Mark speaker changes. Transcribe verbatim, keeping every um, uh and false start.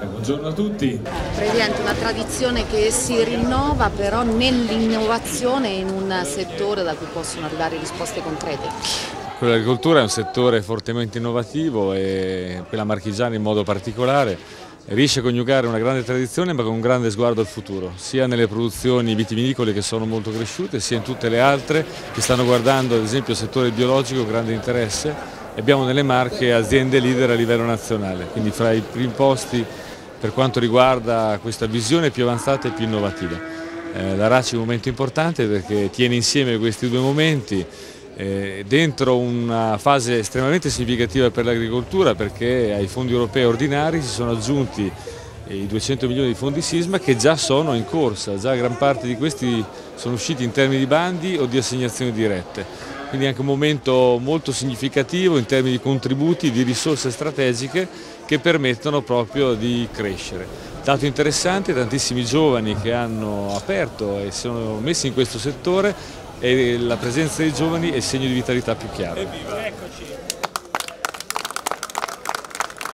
Speaker 1: Buongiorno a tutti.
Speaker 2: Presidente, una tradizione che si rinnova però nell'innovazione in un settore da cui possono arrivare risposte concrete.
Speaker 1: L'agricoltura è un settore fortemente innovativo e quella marchigiana in modo particolare riesce a coniugare una grande tradizione ma con un grande sguardo al futuro, sia nelle produzioni vitivinicole che sono molto cresciute, sia in tutte le altre che stanno guardando ad esempio il settore biologico con grande interesse. Abbiamo nelle Marche aziende leader a livello nazionale, quindi fra i primi posti per quanto riguarda questa visione più avanzata e più innovativa. Eh, la R A C è un momento importante perché tiene insieme questi due momenti eh, dentro una fase estremamente significativa per l'agricoltura, perché ai fondi europei ordinari si sono aggiunti i duecento milioni di fondi sisma che già sono in corsa, già gran parte di questi sono usciti in termini di bandi o di assegnazioni dirette. Quindi anche un momento molto significativo in termini di contributi, di risorse strategiche che permettono proprio di crescere. Dato interessante, tantissimi giovani che hanno aperto e si sono messi in questo settore e la presenza dei giovani è il segno di vitalità più chiaro.